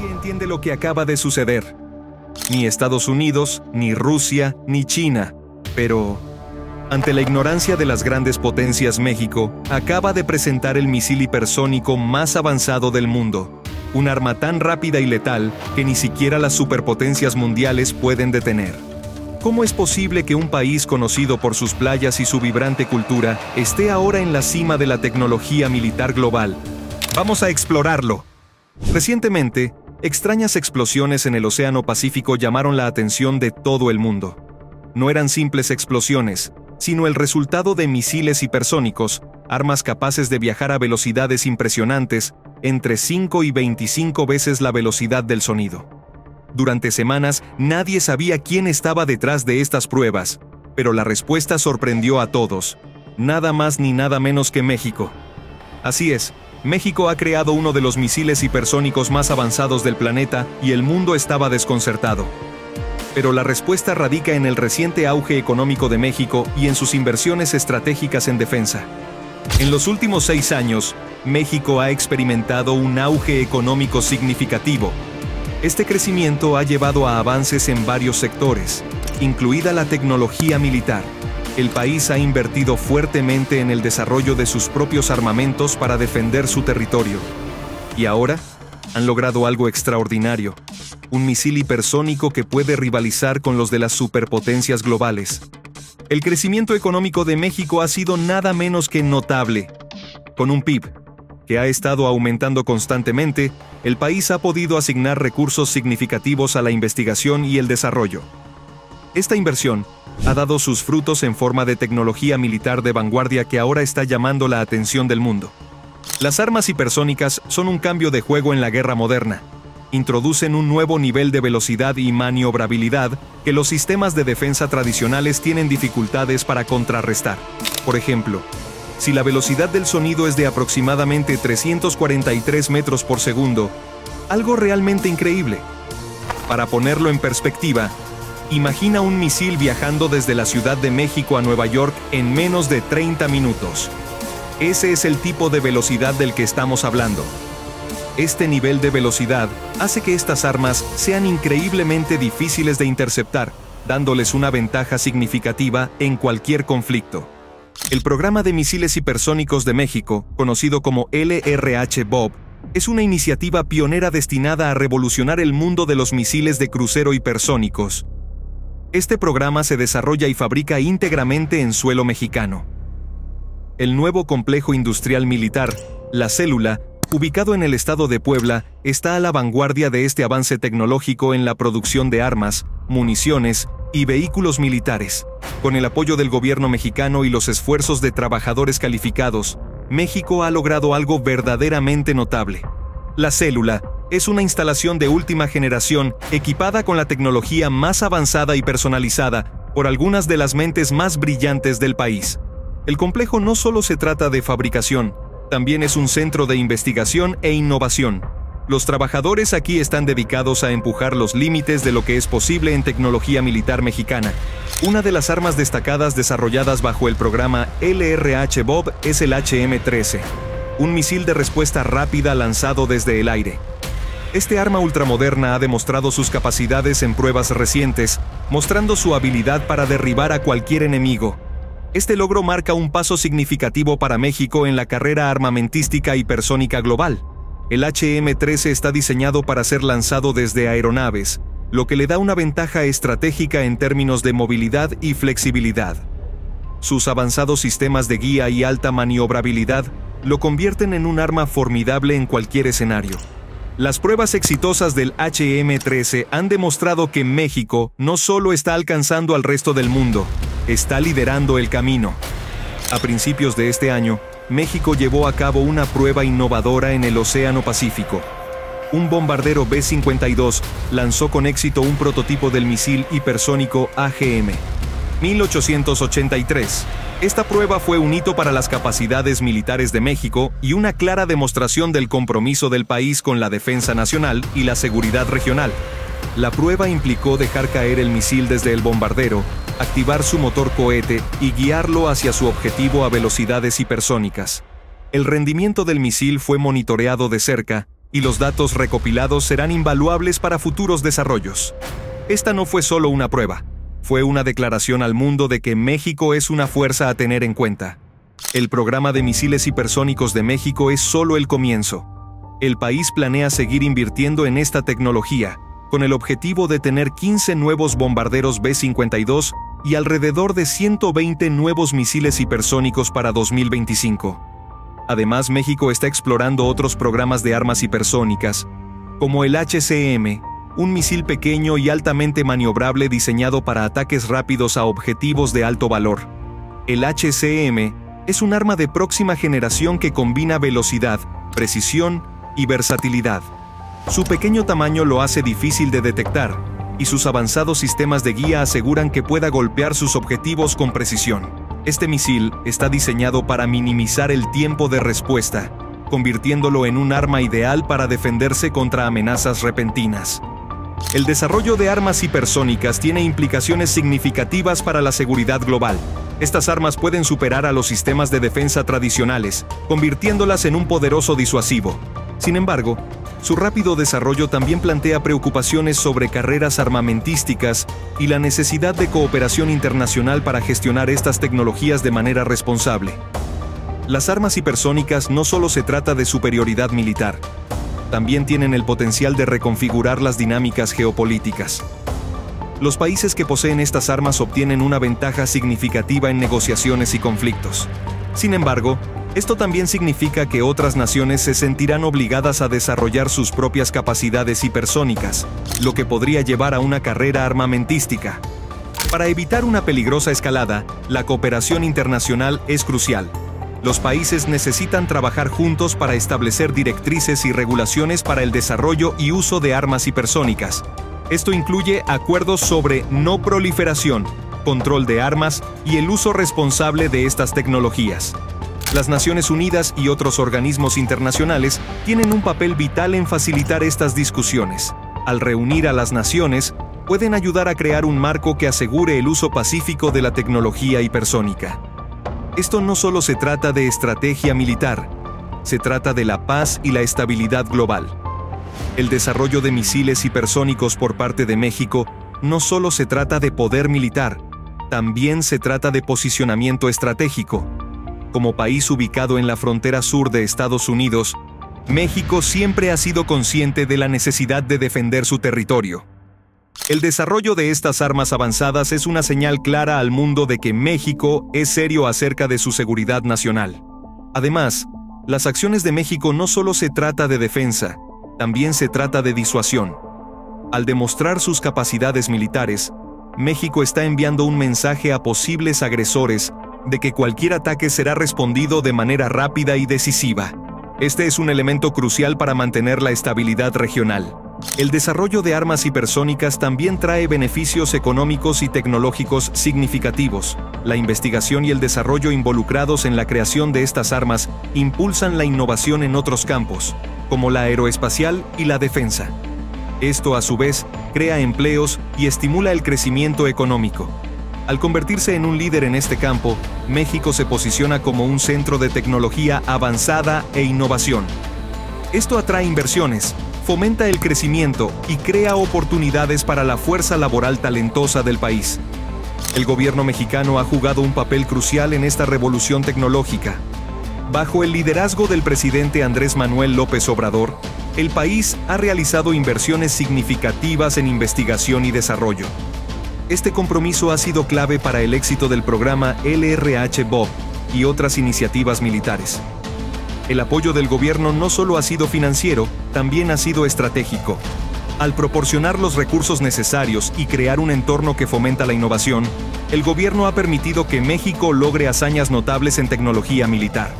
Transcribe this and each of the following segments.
Nadie entiende lo que acaba de suceder. Ni Estados Unidos, ni Rusia, ni China. Pero, ante la ignorancia de las grandes potencias, México acaba de presentar el misil hipersónico más avanzado del mundo. Un arma tan rápida y letal que ni siquiera las superpotencias mundiales pueden detener. ¿Cómo es posible que un país conocido por sus playas y su vibrante cultura esté ahora en la cima de la tecnología militar global? Vamos a explorarlo. Recientemente, extrañas explosiones en el Océano Pacífico llamaron la atención de todo el mundo. No eran simples explosiones, sino el resultado de misiles hipersónicos, armas capaces de viajar a velocidades impresionantes, entre 5 y 25 veces la velocidad del sonido. Durante semanas, nadie sabía quién estaba detrás de estas pruebas, pero la respuesta sorprendió a todos. Nada más ni nada menos que México. Así es, México ha creado uno de los misiles hipersónicos más avanzados del planeta y el mundo estaba desconcertado. Pero la respuesta radica en el reciente auge económico de México y en sus inversiones estratégicas en defensa. En los últimos 6 años, México ha experimentado un auge económico significativo. Este crecimiento ha llevado a avances en varios sectores, incluida la tecnología militar. El país ha invertido fuertemente en el desarrollo de sus propios armamentos para defender su territorio. Y ahora, han logrado algo extraordinario: un misil hipersónico que puede rivalizar con los de las superpotencias globales. El crecimiento económico de México ha sido nada menos que notable. Con un PIB que ha estado aumentando constantemente, el país ha podido asignar recursos significativos a la investigación y el desarrollo. Esta inversión ha dado sus frutos en forma de tecnología militar de vanguardia que ahora está llamando la atención del mundo. Las armas hipersónicas son un cambio de juego en la guerra moderna. Introducen un nuevo nivel de velocidad y maniobrabilidad que los sistemas de defensa tradicionales tienen dificultades para contrarrestar. Por ejemplo, si la velocidad del sonido es de aproximadamente 343 metros por segundo, algo realmente increíble. Para ponerlo en perspectiva, imagina un misil viajando desde la Ciudad de México a Nueva York en menos de 30 minutos. Ese es el tipo de velocidad del que estamos hablando. Este nivel de velocidad hace que estas armas sean increíblemente difíciles de interceptar, dándoles una ventaja significativa en cualquier conflicto. El programa de misiles hipersónicos de México, conocido como LRH-BOB, es una iniciativa pionera destinada a revolucionar el mundo de los misiles de crucero hipersónicos. Este programa se desarrolla y fabrica íntegramente en suelo mexicano. El nuevo complejo industrial militar, La Célula, ubicado en el estado de Puebla, está a la vanguardia de este avance tecnológico en la producción de armas, municiones y vehículos militares. Con el apoyo del gobierno mexicano y los esfuerzos de trabajadores calificados, México ha logrado algo verdaderamente notable. La Célula es una instalación de última generación equipada con la tecnología más avanzada y personalizada por algunas de las mentes más brillantes del país. El complejo no solo se trata de fabricación, también es un centro de investigación e innovación. Los trabajadores aquí están dedicados a empujar los límites de lo que es posible en tecnología militar mexicana. Una de las armas destacadas desarrolladas bajo el programa LRH-BOB es el HM-13, un misil de respuesta rápida lanzado desde el aire. Este arma ultramoderna ha demostrado sus capacidades en pruebas recientes, mostrando su habilidad para derribar a cualquier enemigo. Este logro marca un paso significativo para México en la carrera armamentística hipersónica global. El HM-13 está diseñado para ser lanzado desde aeronaves, lo que le da una ventaja estratégica en términos de movilidad y flexibilidad. Sus avanzados sistemas de guía y alta maniobrabilidad lo convierten en un arma formidable en cualquier escenario. Las pruebas exitosas del HM-13 han demostrado que México no solo está alcanzando al resto del mundo, está liderando el camino. A principios de este año, México llevó a cabo una prueba innovadora en el Océano Pacífico. Un bombardero B-52 lanzó con éxito un prototipo del misil hipersónico AGM-1883. Esta prueba fue un hito para las capacidades militares de México y una clara demostración del compromiso del país con la defensa nacional y la seguridad regional. La prueba implicó dejar caer el misil desde el bombardero, activar su motor cohete y guiarlo hacia su objetivo a velocidades hipersónicas. El rendimiento del misil fue monitoreado de cerca, y los datos recopilados serán invaluables para futuros desarrollos. Esta no fue solo una prueba, fue una declaración al mundo de que México es una fuerza a tener en cuenta. El programa de misiles hipersónicos de México es solo el comienzo. El país planea seguir invirtiendo en esta tecnología, con el objetivo de tener 15 nuevos bombarderos B-52 y alrededor de 120 nuevos misiles hipersónicos para 2025. Además, México está explorando otros programas de armas hipersónicas, como el HCM, un misil pequeño y altamente maniobrable diseñado para ataques rápidos a objetivos de alto valor. El HCM es un arma de próxima generación que combina velocidad, precisión y versatilidad. Su pequeño tamaño lo hace difícil de detectar, y sus avanzados sistemas de guía aseguran que pueda golpear sus objetivos con precisión. Este misil está diseñado para minimizar el tiempo de respuesta, convirtiéndolo en un arma ideal para defenderse contra amenazas repentinas. El desarrollo de armas hipersónicas tiene implicaciones significativas para la seguridad global. Estas armas pueden superar a los sistemas de defensa tradicionales, convirtiéndolas en un poderoso disuasivo. Sin embargo, su rápido desarrollo también plantea preocupaciones sobre carreras armamentísticas y la necesidad de cooperación internacional para gestionar estas tecnologías de manera responsable. Las armas hipersónicas no solo se trata de superioridad militar, también tienen el potencial de reconfigurar las dinámicas geopolíticas. Los países que poseen estas armas obtienen una ventaja significativa en negociaciones y conflictos. Sin embargo, esto también significa que otras naciones se sentirán obligadas a desarrollar sus propias capacidades hipersónicas, lo que podría llevar a una carrera armamentística. Para evitar una peligrosa escalada, la cooperación internacional es crucial. Los países necesitan trabajar juntos para establecer directrices y regulaciones para el desarrollo y uso de armas hipersónicas. Esto incluye acuerdos sobre no proliferación, control de armas y el uso responsable de estas tecnologías. Las Naciones Unidas y otros organismos internacionales tienen un papel vital en facilitar estas discusiones. Al reunir a las naciones, pueden ayudar a crear un marco que asegure el uso pacífico de la tecnología hipersónica. Esto no solo se trata de estrategia militar, se trata de la paz y la estabilidad global. El desarrollo de misiles hipersónicos por parte de México no solo se trata de poder militar, también se trata de posicionamiento estratégico. Como país ubicado en la frontera sur de Estados Unidos, México siempre ha sido consciente de la necesidad de defender su territorio. El desarrollo de estas armas avanzadas es una señal clara al mundo de que México es serio acerca de su seguridad nacional. Además, las acciones de México no solo se trata de defensa, también se trata de disuasión. Al demostrar sus capacidades militares, México está enviando un mensaje a posibles agresores de que cualquier ataque será respondido de manera rápida y decisiva. Este es un elemento crucial para mantener la estabilidad regional. El desarrollo de armas hipersónicas también trae beneficios económicos y tecnológicos significativos. La investigación y el desarrollo involucrados en la creación de estas armas impulsan la innovación en otros campos, como la aeroespacial y la defensa. Esto, a su vez, crea empleos y estimula el crecimiento económico. Al convertirse en un líder en este campo, México se posiciona como un centro de tecnología avanzada e innovación. Esto atrae inversiones, fomenta el crecimiento y crea oportunidades para la fuerza laboral talentosa del país. El gobierno mexicano ha jugado un papel crucial en esta revolución tecnológica. Bajo el liderazgo del presidente Andrés Manuel López Obrador, el país ha realizado inversiones significativas en investigación y desarrollo. Este compromiso ha sido clave para el éxito del programa LRH-BOB y otras iniciativas militares. El apoyo del gobierno no solo ha sido financiero, también ha sido estratégico. Al proporcionar los recursos necesarios y crear un entorno que fomenta la innovación, el gobierno ha permitido que México logre hazañas notables en tecnología militar.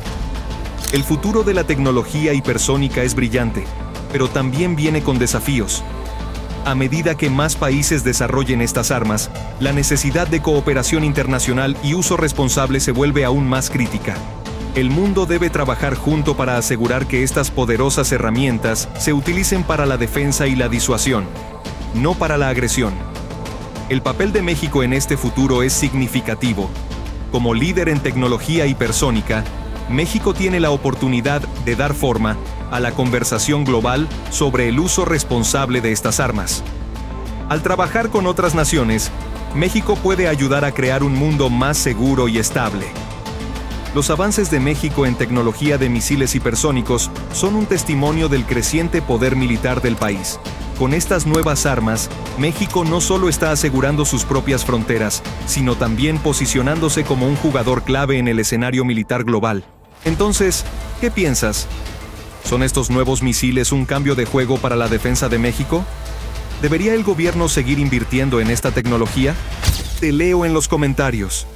El futuro de la tecnología hipersónica es brillante, pero también viene con desafíos. A medida que más países desarrollen estas armas, la necesidad de cooperación internacional y uso responsable se vuelve aún más crítica. El mundo debe trabajar junto para asegurar que estas poderosas herramientas se utilicen para la defensa y la disuasión, no para la agresión. El papel de México en este futuro es significativo. Como líder en tecnología hipersónica, México tiene la oportunidad de dar forma a la conversación global sobre el uso responsable de estas armas. Al trabajar con otras naciones, México puede ayudar a crear un mundo más seguro y estable. Los avances de México en tecnología de misiles hipersónicos son un testimonio del creciente poder militar del país. Con estas nuevas armas, México no solo está asegurando sus propias fronteras, sino también posicionándose como un jugador clave en el escenario militar global. Entonces, ¿qué piensas? ¿Son estos nuevos misiles un cambio de juego para la defensa de México? ¿Debería el gobierno seguir invirtiendo en esta tecnología? Te leo en los comentarios.